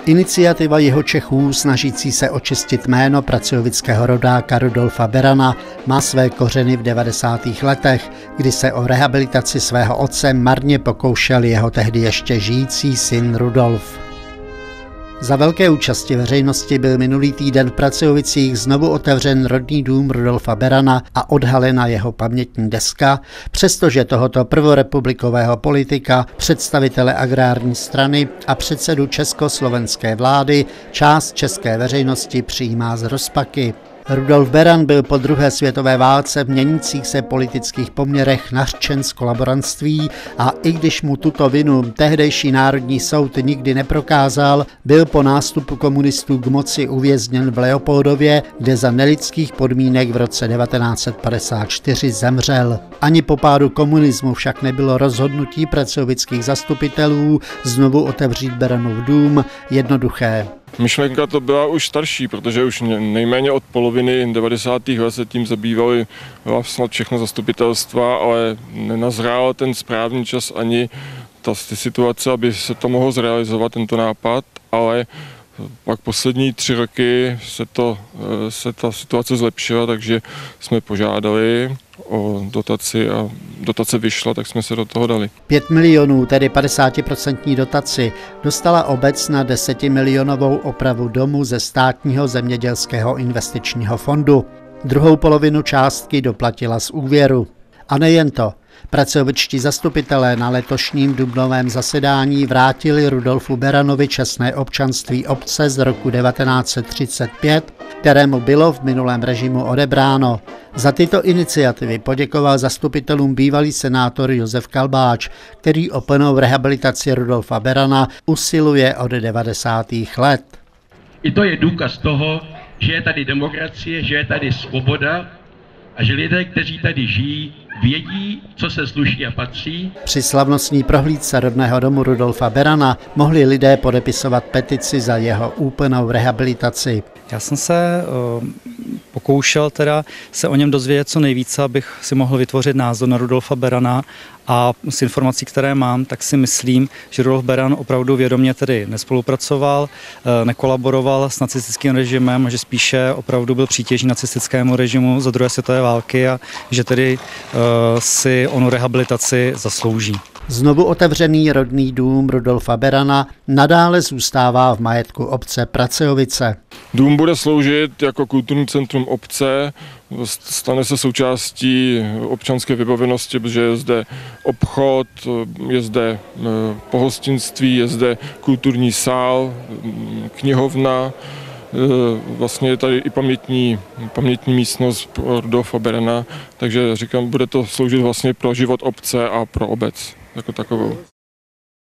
Iniciativa Jihočechů, snažící se očistit jméno pracujovického rodáka Rudolfa Berana, má své kořeny v 90. letech, kdy se o rehabilitaci svého otce marně pokoušel jeho tehdy ještě žijící syn Rudolf. Za velké účasti veřejnosti byl minulý týden v Pracujovicích znovu otevřen rodný dům Rudolfa Berana a odhalena jeho pamětní deska, přestože tohoto prvorepublikového politika, představitele agrární strany a předsedu československé vlády část české veřejnosti přijímá z rozpaky. Rudolf Beran byl po druhé světové válce v měnících se politických poměrech nařčen z kolaborantství a i když mu tuto vinu tehdejší Národní soud nikdy neprokázal, byl po nástupu komunistů k moci uvězněn v Leopoldově, kde za nelidských podmínek v roce 1954 zemřel. Ani po pádu komunismu však nebylo rozhodnutí pracujovických zastupitelů znovu otevřít Beranův dům jednoduché. Myšlenka to byla už starší, protože už nejméně od poloviny 90. let se tím zabývali snad všechno zastupitelstva, ale nenazrál ten správný čas ani ty situace, aby se to mohlo zrealizovat, tento nápad, ale pak poslední 3 roky se ta situace zlepšila, takže jsme požádali o dotaci a dotace vyšla, tak jsme se do toho dali. 5 milionů, tedy 50% dotaci, dostala obec na 10milionovou opravu domu ze státního zemědělského investičního fondu. Druhou polovinu částky doplatila z úvěru. A nejen to. Pracujovičtí zastupitelé na letošním dubnovém zasedání vrátili Rudolfu Beranovi čestné občanství obce z roku 1935, kterému bylo v minulém režimu odebráno. Za tyto iniciativy poděkoval zastupitelům bývalý senátor Josef Kalbáč, který o plnou rehabilitaci Rudolfa Berana usiluje od 90. let. I to je důkaz toho, že je tady demokracie, že je tady svoboda a že lidé, kteří tady žijí, vědí, co se sluší a patří. Při slavnostní prohlídce rodného domu Rudolfa Berana mohli lidé podepisovat petici za jeho úplnou rehabilitaci. Já jsem se pokoušel se o něm dozvědět co nejvíce, abych si mohl vytvořit názor na Rudolfa Berana, a z informací, které mám, tak si myslím, že Rudolf Beran opravdu vědomě nespolupracoval, nekolaboroval s nacistickým režimem, že spíše opravdu byl přítěží nacistickému režimu za druhé světové války a že si onu rehabilitaci zaslouží. Znovu otevřený rodný dům Rudolfa Berana nadále zůstává v majetku obce Pracujovice. Dům bude sloužit jako kulturní centrum obce, stane se součástí občanské vybavenosti, protože je zde obchod, je zde pohostinství, je zde kulturní sál, knihovna, vlastně je tady i pamětní místnost Rudolfa Berana, takže říkám, bude to sloužit vlastně pro život obce a pro obec jako takovou.